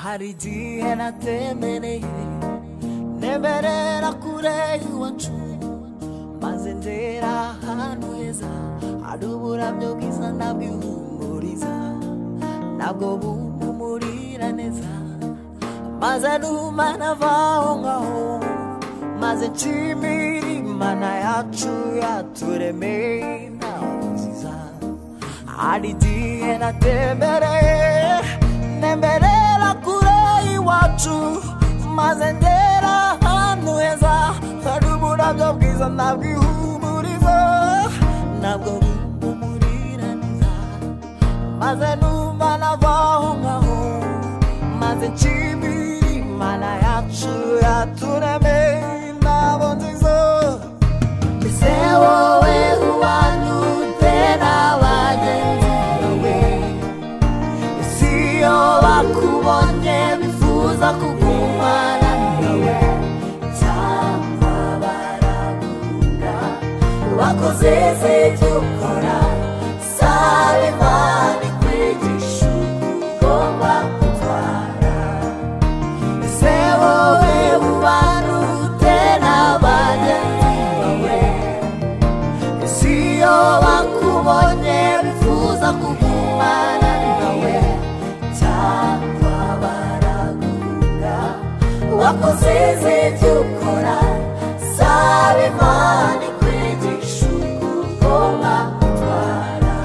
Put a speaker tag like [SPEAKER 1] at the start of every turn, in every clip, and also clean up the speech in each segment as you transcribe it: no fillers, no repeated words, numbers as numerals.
[SPEAKER 1] hari igihe natemereye nemerera kure iwacu maze ngera ahantu heza hari uburabyo bwiza nabwihumuriza nabwo bumpumurira neza maze numa navaho ngaho maze nshimira Imana yacu yaturemeye intaho nziza hari igihe natemereye nemerera kure iwacu maze ngera ahantu heza hari uburabyo bwiza nabwihumuriza nabwo bumpumurira neza maze numa navaho ngaho maze nshimira Imana yacu yaturemeye intaho nziza ese wowe ubana ute n'abagenzi bawe ese iyo bakubonye bifuza kugumana nawe cyangwa baraguhunga wakoze ibyo ukora saba Imana ikwigisha uko ugomba kwitwara ese wowe ubana ute n'abagenzi bawe ese iyo bakubonye bifuza kugumana nawe cyangwa baraguhunga wakoze ibyo ukora saba Imana ikwigisha uko ugomba kwitwara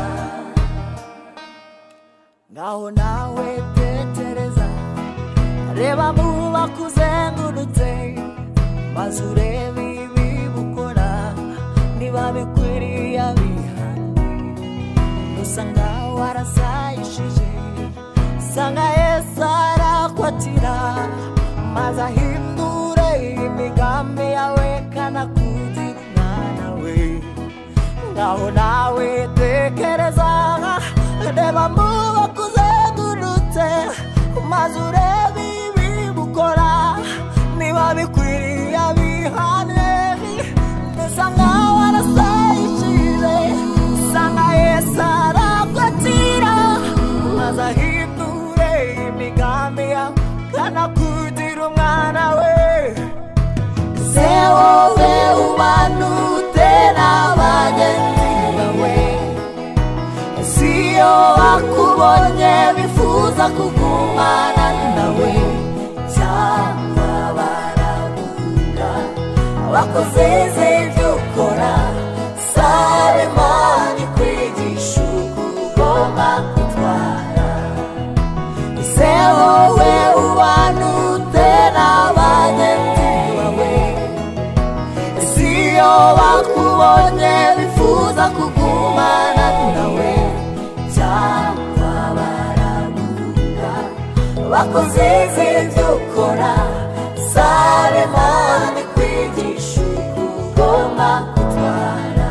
[SPEAKER 1] ngaho nawe tekereza reba mu bakuzengurutse maze urebe ibibi ukora niba bikwiriye abihane usanga warasayishije usanga Yesu arakwatira maze ahindure imigambi yawe kanakugira umwana we ngaho nawe tekereza reba mu bakuzengurutse maze urebe ibibi ukora niba bikwiriye abihane usanga warasayishije usanga Yesu arakwatira maze ahindure imigambi yawe kanakugira umwana we ese wowe ubana ute n'abagenzi bawe ese iyo bakubonye bifuza kugumana nawe cyangwa baraguhunga wakoze ibyo ukora saba Imana ikwigisha uko ugomba kwitwara ese wowe ubana ute n'abagenzi bawe ese iyo bakubonye bifuza kugumana nawe cyangwa baraguhunga wakoze ibyo ukora saba Imana ikwigisha uko ugomba kwitwara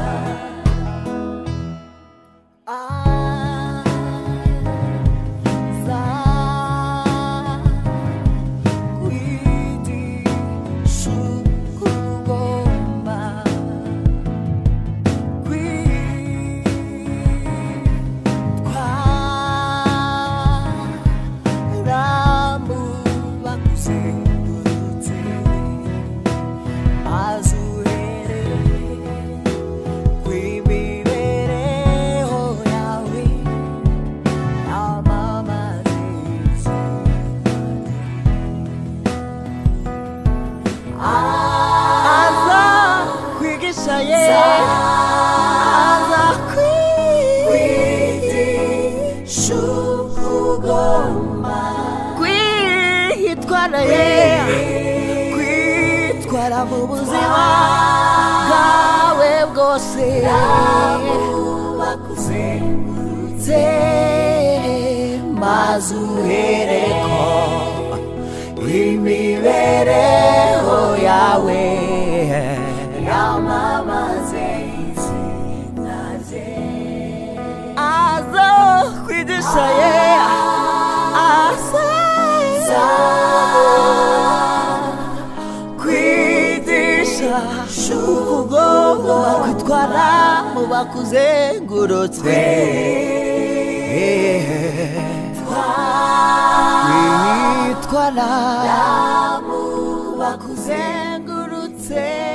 [SPEAKER 1] kwigisha uko ugomba kwitwara mu bakuzengurutse maze uhereye kw'imibereho yawe yamamaze aza kwigisha aza kwigisha uko ugomba kwitwara kwitwara mu buzima bwawe bwose bakuzengurutse maze uhereko imibereho yawe yamamaze izina rye aza kwigisha aza kwigisha uko ugomba kwitwara mu bakuzengurutse bakutwara mu bakuzengurutse